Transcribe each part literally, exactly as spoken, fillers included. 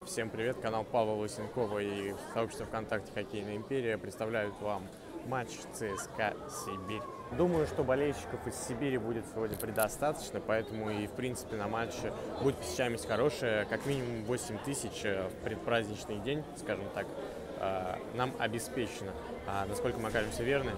Всем привет, канал Павла Лысенкова и сообщество ВКонтакте «Хоккейная империя» представляют вам матч ЦСКА Сибирь. Думаю, что болельщиков из Сибири будет сегодня предостаточно, поэтому и в принципе на матче будет посещаемость хорошая, как минимум восемь тысяч в предпраздничный день, скажем так, нам обеспечено. А насколько мы окажемся верны?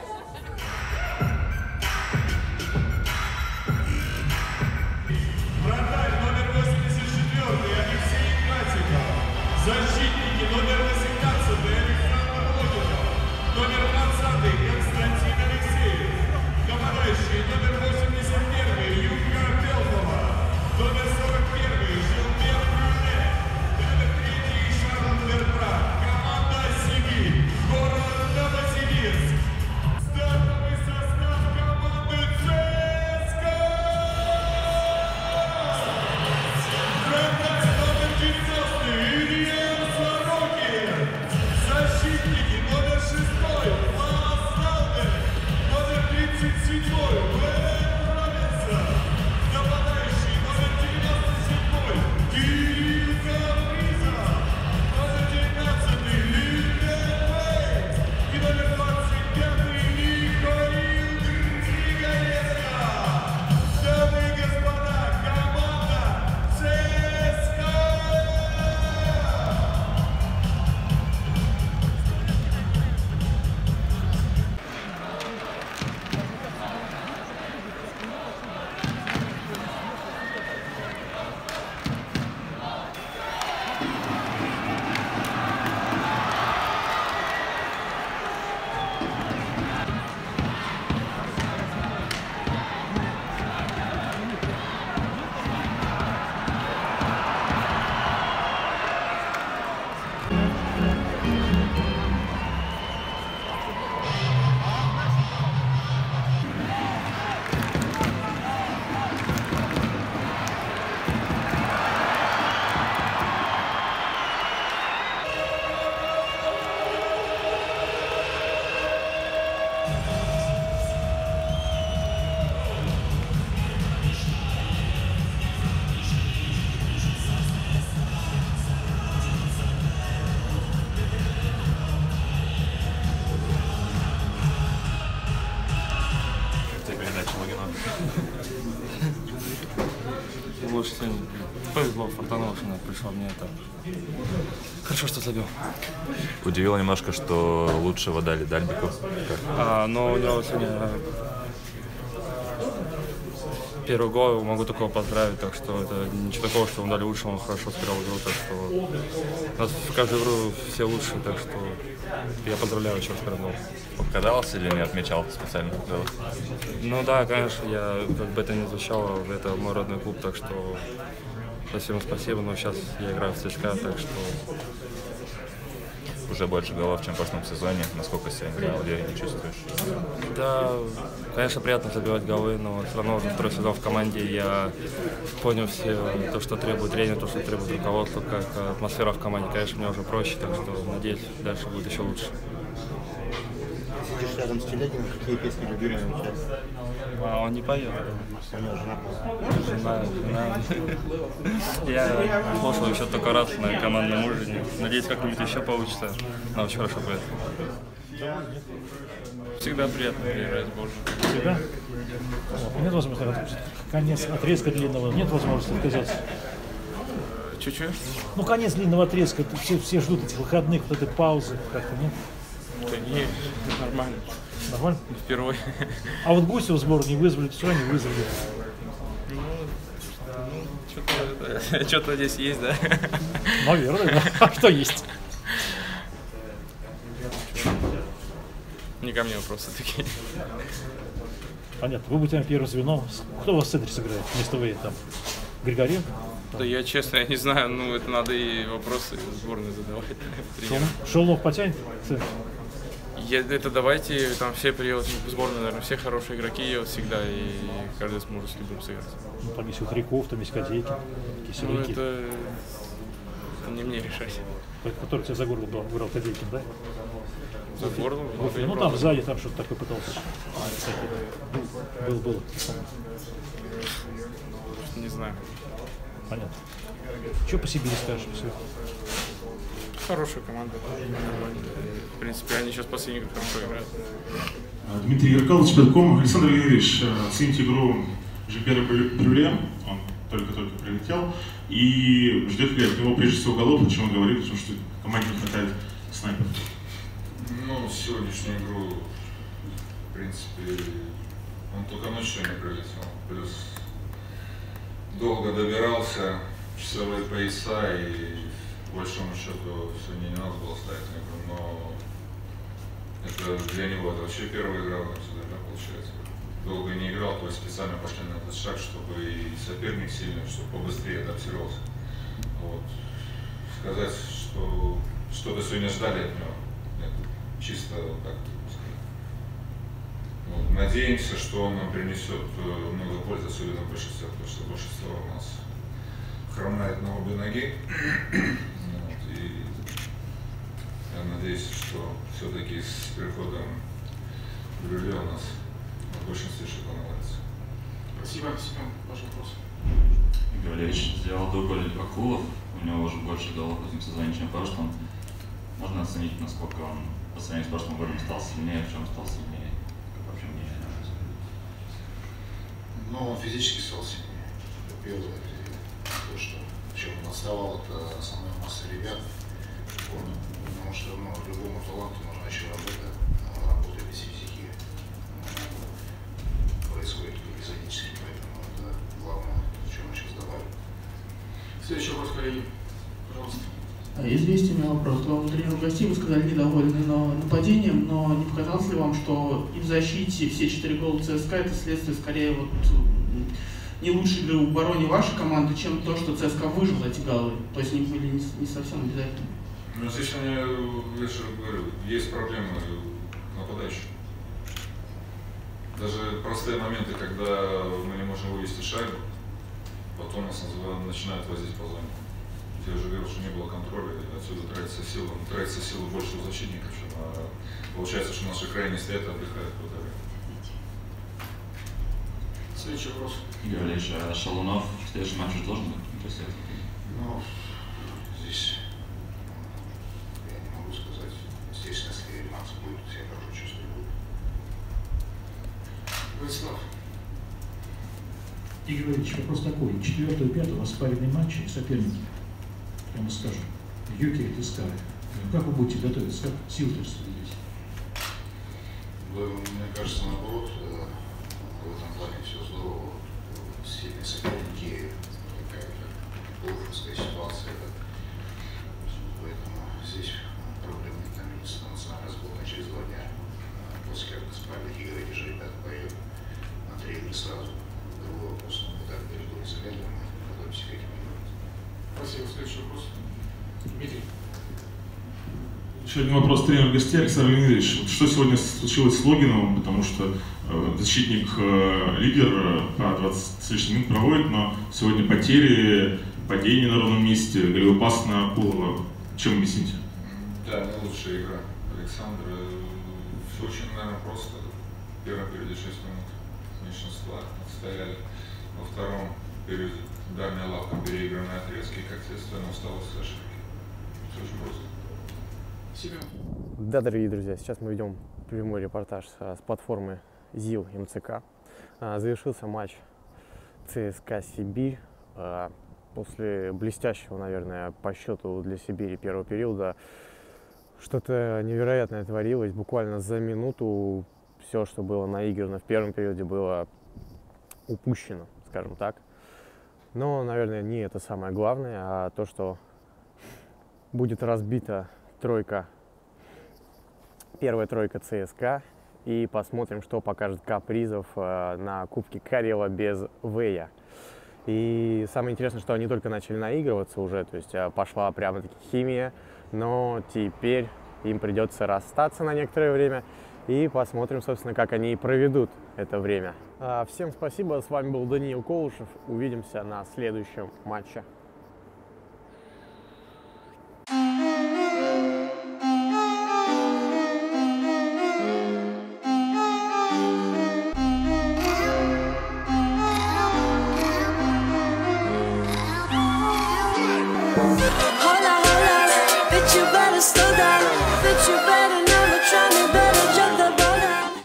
Защитники номер восемнадцатый Александр Логинов, номер двадцатый Константин Алексеев, командающий номер восемьдесят один Юлька Белкова, номер сорок один Жилбер Брюне, номер три Шарлот Бертран, команда Сибирь, город Новосибирск. Стартовый состав команды ЦСКА. Вратарь номер девяностый защитники номер шестой Влас Салдер, номер тридцать седьмой Бен Робинсон, нападающий номер девяносто седьмой Кирилл Капризов, номер девятнадцатый Лилден Вейт и номер двадцать пятый Михаил Григоренко. Дамы и господа, команда ЦСКА. Лучше сегодня повезло, фартануло, что пришел мне это. Хорошо, что забил. Удивило немножко, что лучшего дали Дальбику. А, но у него сегодня первый гол, могу такого поздравить, так что это ничего такого, что он дали лучше, он хорошо сыграл игру, так что у нас в каждую игру все лучшие, так что я поздравляю еще раз первый гол. Показалось или не отмечал специально? Ну да, конечно, я как бы это не звучало, это мой родной клуб, так что спасибо, спасибо, но сейчас я играю в ЦСКА, так что... Уже больше голов, чем в прошлом сезоне. Насколько себя уверенно чувствуешь? Да, конечно, приятно забивать голы, но все равно уже второй сезон в команде я понял все то, что требует тренер, то, что требует руководства, как атмосфера в команде. Конечно, мне уже проще, так что надеюсь, дальше будет еще лучше. Сидишь рядом с Телегиным, какие песни любимые сейчас? А он не поет. У него жена. Жена, жена. Я слушал еще только раз на командном ужине. Надеюсь, как-нибудь еще получится. Она очень хорошо поет. Всегда приятно играть с Божьим. Всегда? Вот. Нет возможности, конец отрезка длинного, нет возможности отказаться? Чуть-чуть? Ну, конец длинного отрезка, все, все ждут этих выходных, вот этой паузы, как-то, нет? Да нет, нормально. Нормально? Впервые. А вот Гусева в сборную не вызвали, все не вызвали. Ну, что-то, что-то здесь есть, да? Наверное, да. А что есть? Не ко мне вопросы такие. Понятно. Вы будете первым звеном. Кто у вас в центре сыграет вместо Вейта? Там Григоренко? Да я честно, я не знаю, ну это надо и вопросы сборной задавать. Шелнов потянет в центр? Я, это давайте, там все приедут в сборную, наверное, все хорошие игроки едут всегда, и каждый сможет с любым сыграть. Ну, там есть Утряков, там есть Кадейки, Киселяки. Ну это, это не мне решать. Который тебя за горло брал, Кадейкин, да? За горло? Ну там сзади, там что-то такое пытался. Был, был. Не знаю. Понятно. Что по Сибири скажешь? Хорошая команда. В принципе, они сейчас последний год хорошо играют. Дмитрий Яркалович, Петком. Александр Леонидович, оцените игру Жильбера Брюле, он только-только прилетел, и ждет ли от него прежде всего голов, о чем он говорит, потому что команде не хватает снайперов. Ну, сегодняшнюю игру, в принципе, он только ночью не прилетел, плюс долго добирался, часовые пояса, и по большому счету сегодня не надо было ставить на игру, но это для него это вообще первая игра, да, получается. Долго не играл, то есть специально пошли на этот шаг, чтобы и соперник сильный, чтобы побыстрее адаптировался. Вот. Сказать, что что-то сегодня ждали от него, это чисто так сказать. Вот. Надеемся, что он нам принесет много пользы, особенно в большинстве, потому что большинство у нас хромает на обе ноги. Вот. И я надеюсь, что все-таки с приходом Брюле у нас в большинстве что-то наладится. Спасибо. Семен, ваш вопрос. Игорь Валерьевич сделал до года Акулов, у него уже больше голов в этом сезоне, чем в прошлом. Можно оценить, насколько он по сравнению с прошлым годом стал сильнее, в чем стал сильнее? Как вообще мнение? Ну, он физически стал сильнее. Первое, то, что в чем он отставал, это основная масса ребят. Помню, потому что ну, любому таланту нужна еще работа, работа без физики происходит эпизодически, поэтому это главное, что мы сейчас добавим. Следующий вопрос, коллеги. Пожалуйста. Известен у меня вопрос. Главный тренер гостей, вы сказали, недовольны но нападением, но не показалось ли вам, что и в защите все четыре гола ЦСКА это следствие скорее вот не лучшей игры в обороне вашей команды, чем то, что ЦСКА выжил эти голы? То есть они были не, не совсем обязательны. Ну, здесь я говорю, есть проблемы нападающих. Даже простые моменты, когда мы не можем вывести шайбу, потом нас начинают возить по зоне. Я уже говорил, что не было контроля, и отсюда тратится сила. Тратится сила больше у защитников, чем а получается, что наши крайние стоят и отдыхают в это время. Следующий вопрос. Игорь Валерьевич, а Шалунов в следующем матче уже должен быть? То есть это... Ну, здесь я не могу сказать. Здесь, если Макс будет, я хорошо чувствую. Владислав. Игорь Валерьевич, вопрос такой. Четвертый и пятый у вас паренные матчи, соперники, прямо скажем, Юки и Тискары. Как вы будете готовиться? Как сил-то распределить? Мне кажется, наоборот, в этом плане все здорово. Сильные соперники, такая плоховская ситуация. Поэтому здесь проблем нет. Там национальная сборная через два дня. После как справили игры, эти же ребята поедут на три игры сразу. Другой вопрос, мы так далеко не заглядываем, мы готовимся к этим играм. Спасибо. Следующий вопрос. Дмитрий. Еще один вопрос тренер гостей Александр Леонидович. Что сегодня случилось с Логиновым, потому что э, защитник э, лидер э, по двадцать с лишним минут проводит, но сегодня потери, падение на ровном месте, голевой пас на Акулова. Чем объясните? Да, не лучшая игра Александра. Все очень, наверное, просто. В первом периоде шесть минут меньшинства отстояли. Во втором периоде дальняя лавка переигранные отрезки, как следствие, усталость с ошибки. Все очень просто. Да, дорогие друзья, сейчас мы ведем прямой репортаж с платформы ЗИЛ МЦК. Завершился матч ЦСКА Сибирь. После блестящего, наверное, по счету для Сибири первого периода что-то невероятное творилось. Буквально за минуту все, что было наиграно в первом периоде, было упущено, скажем так. Но, наверное, не это самое главное, а то, что будет разбита тройка, первая тройка ЦСКА, и посмотрим, что покажет Капризов э, на Кубке Карела без Вэя. И самое интересное, что они только начали наигрываться уже, то есть э, пошла прямо-таки химия, но теперь им придется расстаться на некоторое время, и посмотрим, собственно, как они проведут это время. Всем спасибо, с вами был Даниил Колышев, увидимся на следующем матче.